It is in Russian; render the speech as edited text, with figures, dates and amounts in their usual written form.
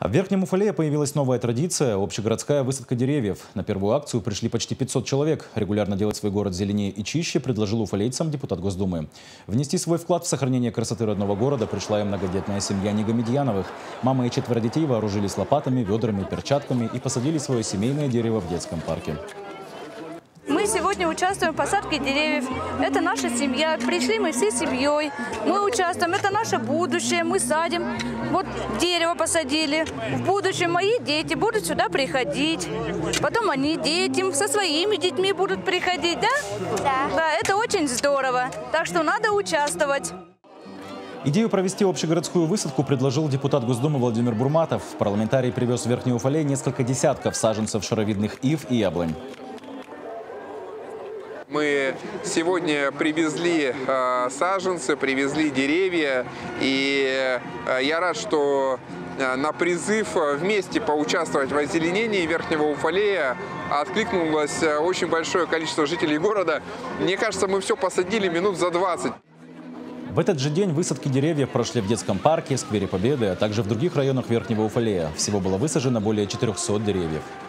А в Верхнем Уфалее появилась новая традиция – общегородская высадка деревьев. На первую акцию пришли почти 500 человек. Регулярно делать свой город зеленее и чище предложил уфалейцам депутат Госдумы. Внести свой вклад в сохранение красоты родного города пришла и многодетная семья Нигамедьяновых. Мама и 4 детей вооружились лопатами, ведрами, перчатками и посадили свое семейное дерево в детском парке. Мы сегодня участвуем в посадке деревьев. Это наша семья. Пришли мы всей семьей. Мы участвуем. Это наше будущее. Мы садим. Вот дерево посадили. В будущем мои дети будут сюда приходить. Потом они детям со своими детьми будут приходить, да? Да. Да, это очень здорово. Так что надо участвовать. Идею провести общегородскую высадку предложил депутат Госдумы Владимир Бурматов. Парламентарий привез в Верхний Уфалей несколько десятков саженцев шаровидных ив и яблонь. Мы сегодня привезли саженцы, привезли деревья, и я рад, что на призыв вместе поучаствовать в озеленении Верхнего Уфалея откликнулось очень большое количество жителей города. Мне кажется, мы все посадили минут за 20. В этот же день высадки деревьев прошли в детском парке, сквере Победы, а также в других районах Верхнего Уфалея. Всего было высажено более 400 деревьев.